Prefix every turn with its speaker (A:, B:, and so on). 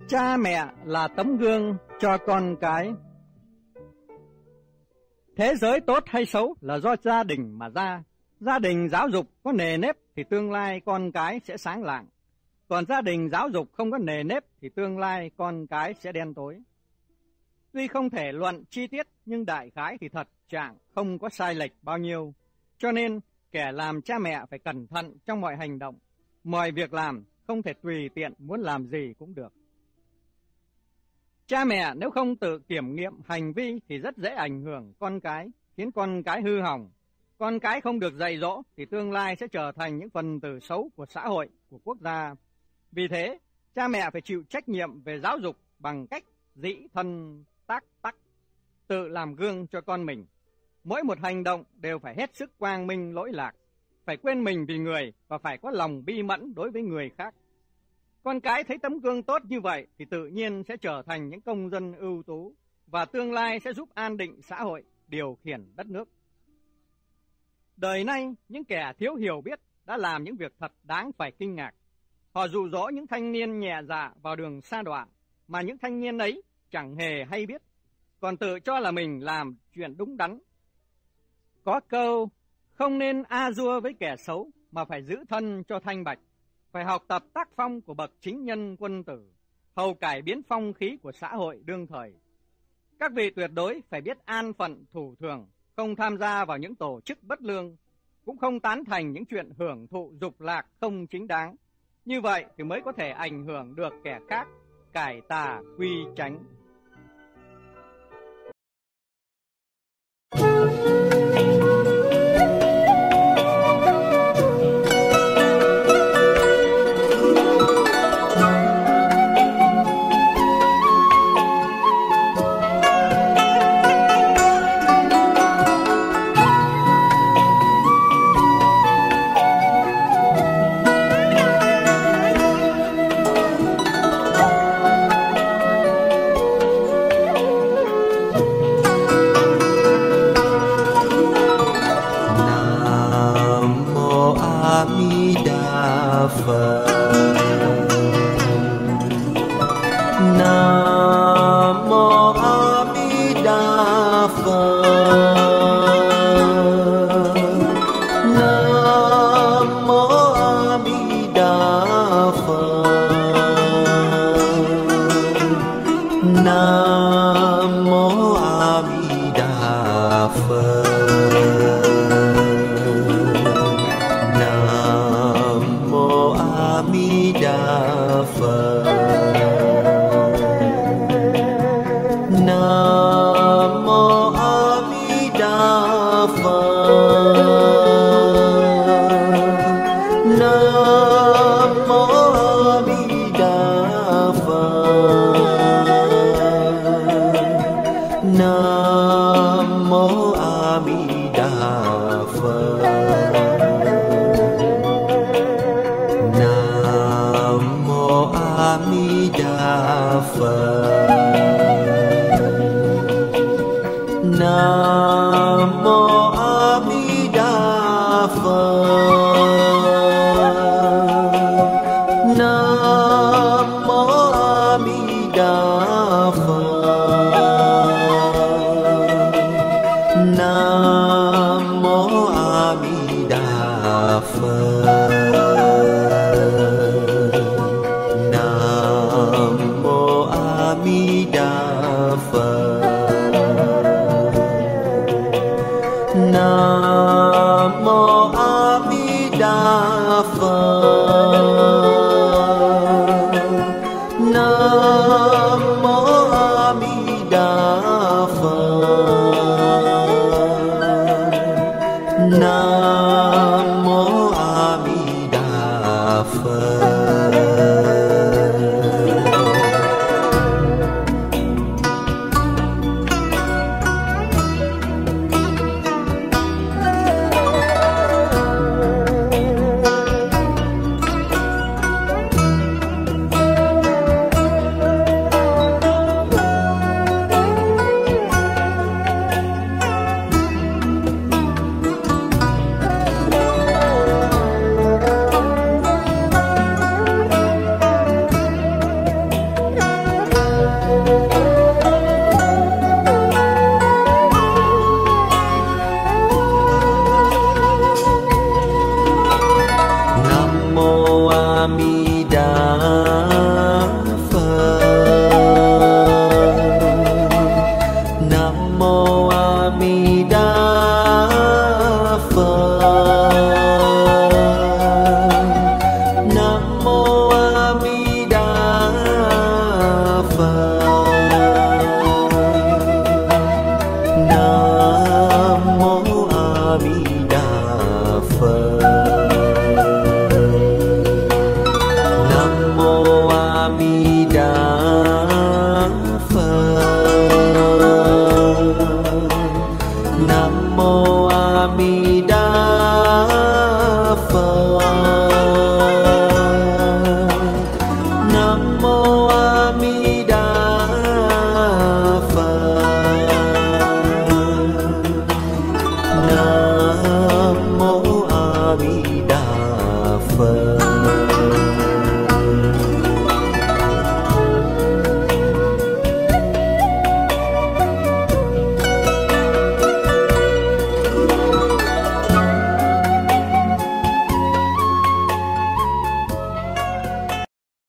A: Cha mẹ là tấm gương cho con cái. Thế giới tốt hay xấu là do gia đình mà ra. Gia đình giáo dục có nề nếp thì tương lai con cái sẽ sáng lạng. Còn gia đình giáo dục không có nề nếp thì tương lai con cái sẽ đen tối. Tuy không thể luận chi tiết nhưng đại khái thì thật trạng không có sai lệch bao nhiêu. Cho nên kẻ làm cha mẹ phải cẩn thận trong mọi hành động, mọi việc làm, không thể tùy tiện muốn làm gì cũng được. Cha mẹ nếu không tự kiểm nghiệm hành vi thì rất dễ ảnh hưởng con cái, khiến con cái hư hỏng. Con cái không được dạy dỗ thì tương lai sẽ trở thành những phần tử xấu của xã hội, của quốc gia. Vì thế, cha mẹ phải chịu trách nhiệm về giáo dục bằng cách dĩ thân tác tắc, tự làm gương cho con mình. Mỗi một hành động đều phải hết sức quang minh lỗi lạc, phải quên mình vì người và phải có lòng bi mẫn đối với người khác. Con cái thấy tấm gương tốt như vậy thì tự nhiên sẽ trở thành những công dân ưu tú và tương lai sẽ giúp an định xã hội, điều khiển đất nước. Đời nay, những kẻ thiếu hiểu biết đã làm những việc thật đáng phải kinh ngạc. Họ dụ dỗ những thanh niên nhẹ dạ vào đường sa đọa mà những thanh niên ấy chẳng hề hay biết, còn tự cho là mình làm chuyện đúng đắn. Có câu, không nên a dua với kẻ xấu mà phải giữ thân cho thanh bạch, phải học tập tác phong của bậc chính nhân quân tử, hầu cải biến phong khí của xã hội đương thời. Các vị tuyệt đối phải biết an phận thủ thường, không tham gia vào những tổ chức bất lương, cũng không tán thành những chuyện hưởng thụ dục lạc không chính đáng. Như vậy thì mới có thể ảnh hưởng được kẻ khác, cải tà quy chánh.
B: mi